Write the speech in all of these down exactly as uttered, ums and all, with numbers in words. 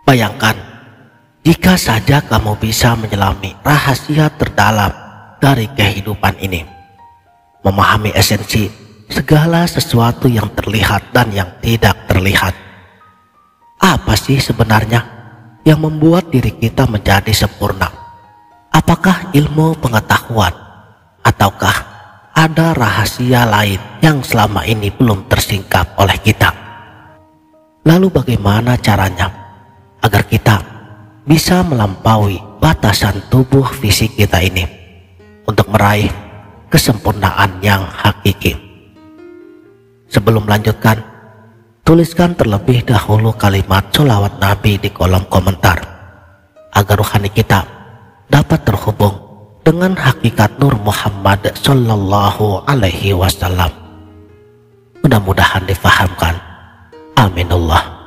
Bayangkan, jika saja kamu bisa menyelami rahasia terdalam dari kehidupan ini, memahami esensi segala sesuatu yang terlihat dan yang tidak terlihat. Apa sih sebenarnya yang membuat diri kita menjadi sempurna? Apakah ilmu pengetahuan, ataukah ada rahasia lain yang selama ini belum tersingkap oleh kita? Lalu bagaimana caranya agar kita bisa melampaui batasan tubuh fisik kita ini untuk meraih kesempurnaan yang hakiki? Sebelum melanjutkan, tuliskan terlebih dahulu kalimat sholawat Nabi di kolom komentar agar rohani kita dapat terhubung dengan hakikat Nur Muhammad Sallallahu Alaihi Wasallam. Mudah-mudahan difahamkan. Aminullah.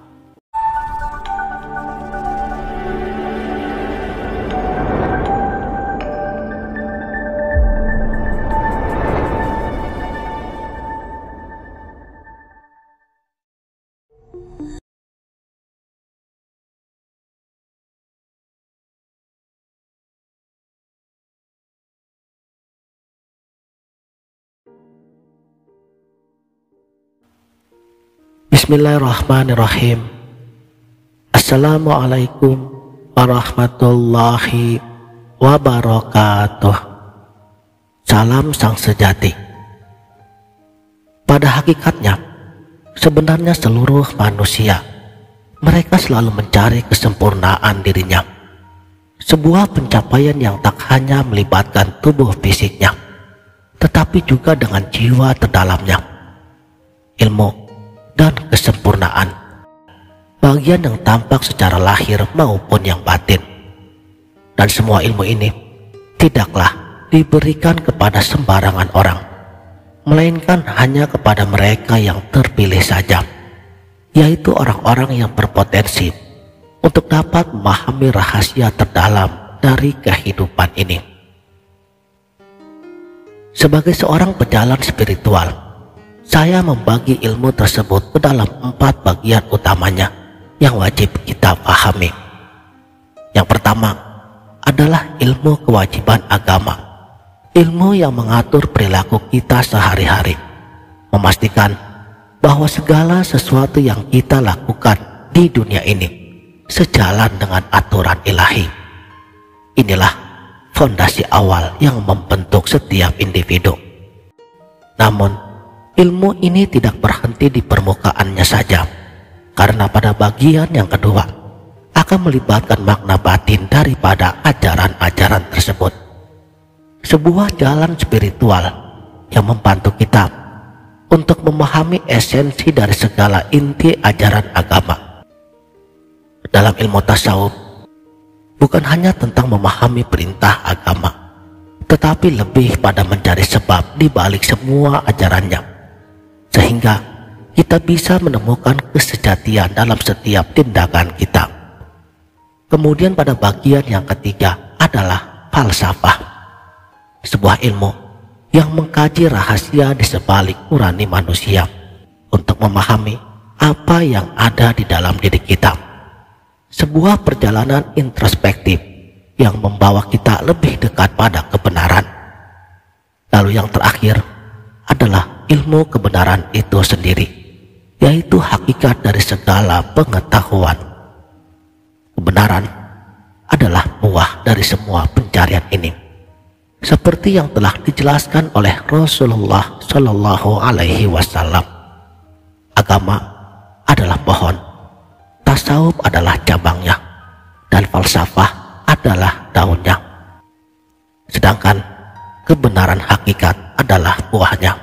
Bismillahirrahmanirrahim. Assalamualaikum warahmatullahi wabarakatuh. Salam sang sejati. Pada hakikatnya, sebenarnya seluruh manusia, mereka selalu mencari kesempurnaan dirinya. Sebuah pencapaian yang tak hanya melibatkan tubuh fisiknya, tetapi juga dengan jiwa terdalamnya, ilmu dan kesempurnaan, bagian yang tampak secara lahir maupun yang batin. Dan semua ilmu ini tidaklah diberikan kepada sembarangan orang, melainkan hanya kepada mereka yang terpilih saja, yaitu orang-orang yang berpotensi untuk dapat memahami rahasia terdalam dari kehidupan ini. Sebagai seorang pejalan spiritual, saya membagi ilmu tersebut ke dalam empat bagian utamanya yang wajib kita pahami. Yang pertama adalah ilmu kewajiban agama, ilmu yang mengatur perilaku kita sehari-hari, memastikan bahwa segala sesuatu yang kita lakukan di dunia ini sejalan dengan aturan ilahi. Inilah fondasi awal yang membentuk setiap individu. Namun ilmu ini tidak berhenti di permukaannya saja, karena pada bagian yang kedua akan melibatkan makna batin daripada ajaran-ajaran tersebut. Sebuah jalan spiritual yang membantu kita untuk memahami esensi dari segala inti ajaran agama. Dalam ilmu tasawuf, bukan hanya tentang memahami perintah agama, tetapi lebih pada mencari sebab di balik semua ajarannya, sehingga kita bisa menemukan kesejatian dalam setiap tindakan kita. Kemudian pada bagian yang ketiga adalah falsafah, sebuah ilmu yang mengkaji rahasia di sebalik nurani manusia untuk memahami apa yang ada di dalam diri kita. Sebuah perjalanan introspektif yang membawa kita lebih dekat pada kebenaran. Lalu yang terakhir adalah ilmu kebenaran itu sendiri, yaitu hakikat dari segala pengetahuan. Kebenaran adalah buah dari semua pencarian ini, seperti yang telah dijelaskan oleh Rasulullah Shallallahu Alaihi Wasallam. Agama adalah pohon, tasawuf adalah cabangnya, dan falsafah adalah daunnya, sedangkan kebenaran hakikat adalah buahnya.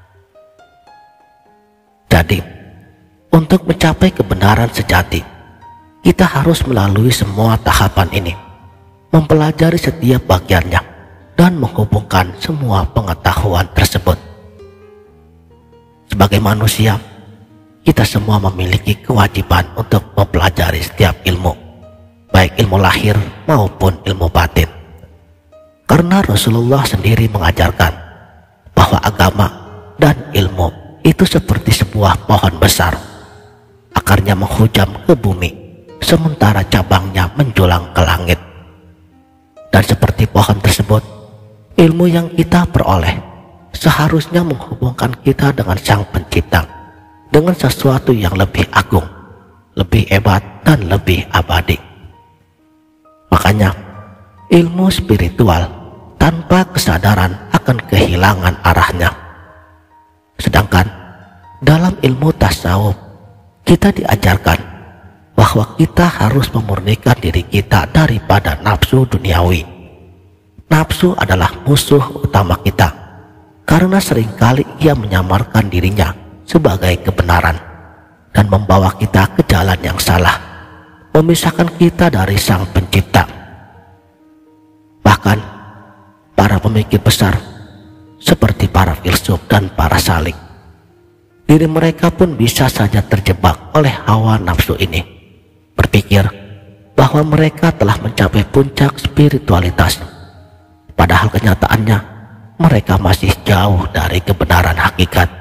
Jadi, untuk mencapai kebenaran sejati, kita harus melalui semua tahapan ini, mempelajari setiap bagiannya, dan menghubungkan semua pengetahuan tersebut. Sebagai manusia, kita semua memiliki kewajiban untuk mempelajari setiap ilmu, baik ilmu lahir maupun ilmu batin. Karena Rasulullah sendiri mengajarkan bahwa agama dan ilmu itu seperti sebuah pohon besar. Akarnya menghujam ke bumi sementara cabangnya menjulang ke langit. Dan seperti pohon tersebut, ilmu yang kita peroleh seharusnya menghubungkan kita dengan Sang Pencipta, dengan sesuatu yang lebih agung, lebih hebat, dan lebih abadi. Makanya, ilmu spiritual tanpa kesadaran akan kehilangan arahnya. Sedangkan dalam ilmu tasawuf, kita diajarkan bahwa kita harus memurnikan diri kita daripada nafsu duniawi. Nafsu adalah musuh utama kita, karena seringkali ia menyamarkan dirinya sebagai kebenaran dan membawa kita ke jalan yang salah, memisahkan kita dari Sang Pencipta. Bahkan para pemikir besar seperti para filsuf dan para salik, diri mereka pun bisa saja terjebak oleh hawa nafsu ini, berpikir bahwa mereka telah mencapai puncak spiritualitas, padahal kenyataannya mereka masih jauh dari kebenaran hakikat.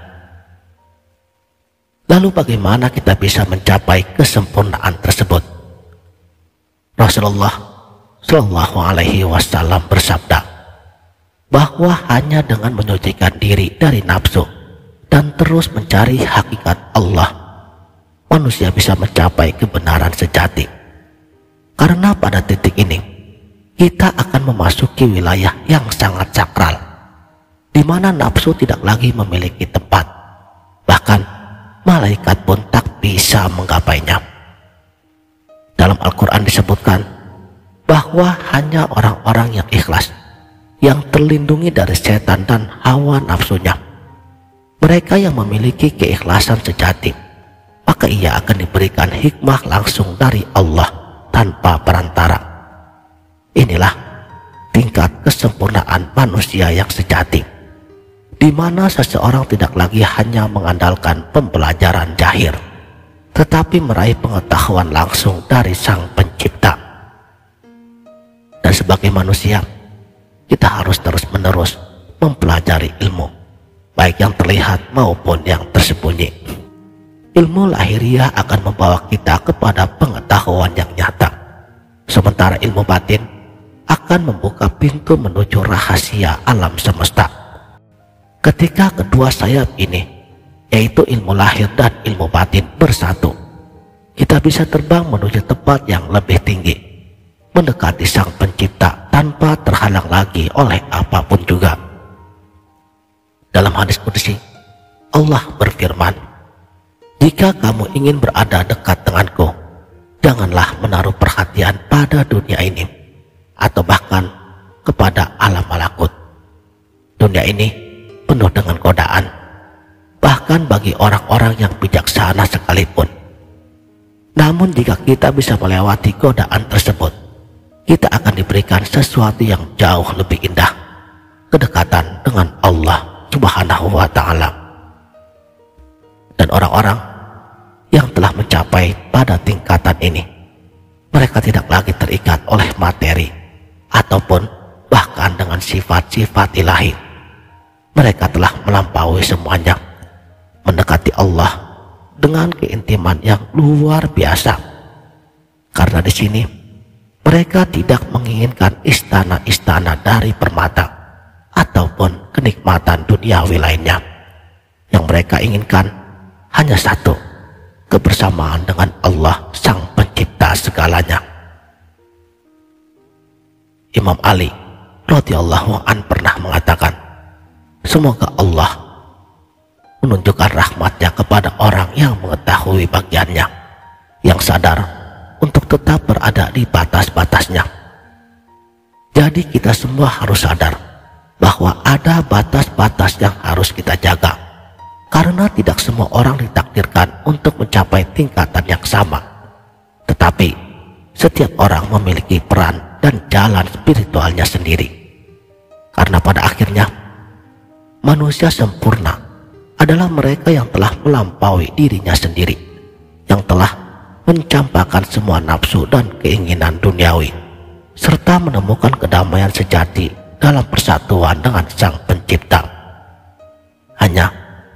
Lalu bagaimana kita bisa mencapai kesempurnaan tersebut? Rasulullah Shallallahu Alaihi Wasallam bersabda bahwa hanya dengan menyucikan diri dari nafsu dan terus mencari hakikat Allah, manusia bisa mencapai kebenaran sejati. Karena pada titik ini kita akan memasuki wilayah yang sangat sakral, di mana nafsu tidak lagi memiliki tempat, bahkan malaikat pun tak bisa menggapainya. Dalam Al-Quran disebutkan bahwa hanya orang-orang yang ikhlas, yang terlindungi dari setan dan hawa nafsunya, mereka yang memiliki keikhlasan sejati, maka ia akan diberikan hikmah langsung dari Allah tanpa perantara. Inilah tingkat kesempurnaan manusia yang sejati, di mana seseorang tidak lagi hanya mengandalkan pembelajaran zahir, tetapi meraih pengetahuan langsung dari Sang Pencipta. Dan sebagai manusia, kita harus terus-menerus mempelajari ilmu, baik yang terlihat maupun yang tersembunyi. Ilmu lahiriah akan membawa kita kepada pengetahuan yang nyata, sementara ilmu batin akan membuka pintu menuju rahasia alam semesta. Ketika kedua sayap ini, yaitu ilmu lahir dan ilmu batin, bersatu, kita bisa terbang menuju tempat yang lebih tinggi, mendekati Sang Pencipta tanpa terhalang lagi oleh apapun juga. Dalam hadis qudsi, Allah berfirman, "Jika kamu ingin berada dekat denganku, janganlah menaruh perhatian pada dunia ini, atau bahkan kepada alam malakut. Dunia ini penuh dengan godaan, bahkan bagi orang-orang yang bijaksana sekalipun. Namun jika kita bisa melewati godaan tersebut, kita akan diberikan sesuatu yang jauh lebih indah, kedekatan dengan Allah Subhanahu wa Ta'ala. Dan orang-orang yang telah mencapai pada tingkatan ini, mereka tidak lagi terikat oleh materi ataupun bahkan dengan sifat-sifat ilahi. Mereka telah melampaui semuanya, mendekati Allah dengan keintiman yang luar biasa. Karena di sini mereka tidak menginginkan istana-istana dari permata ataupun kenikmatan duniawi lainnya. Yang mereka inginkan hanya satu, kebersamaan dengan Allah Sang Pencipta segalanya. Imam Ali radhiyallahu an pernah mengatakan, semoga Allah menunjukkan rahmatnya kepada orang yang mengetahui bagiannya, yang sadar untuk tetap berada di batas-batasnya. Jadi kita semua harus sadar bahwa ada batas-batas yang harus kita jaga, karena tidak semua orang ditakdirkan untuk mencapai tingkatan yang sama. Tetapi setiap orang memiliki peran dan jalan spiritualnya sendiri. Karena pada akhirnya manusia sempurna adalah mereka yang telah melampaui dirinya sendiri, yang telah mencampakkan semua nafsu dan keinginan duniawi, serta menemukan kedamaian sejati dalam persatuan dengan Sang Pencipta. Hanya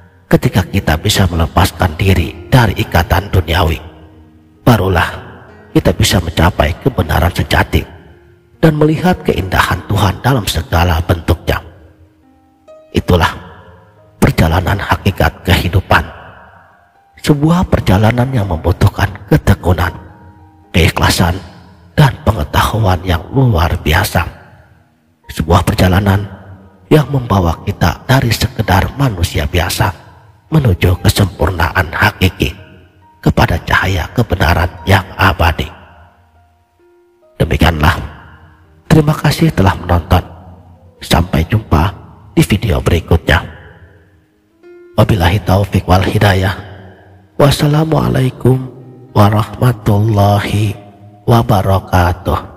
ketika kita bisa melepaskan diri dari ikatan duniawi, barulah kita bisa mencapai kebenaran sejati dan melihat keindahan Tuhan dalam segala bentuknya. Itulah perjalanan hakikat kehidupan. Sebuah perjalanan yang membutuhkan ketekunan, keikhlasan, dan pengetahuan yang luar biasa. Sebuah perjalanan yang membawa kita dari sekedar manusia biasa menuju kesempurnaan hakiki kepada cahaya kebenaran yang abadi. Demikianlah. Terima kasih telah menonton. Sampai jumpa di video berikutnya. Wabillahi taufik wal hidayah. Wassalamualaikum warahmatullahi wabarakatuh.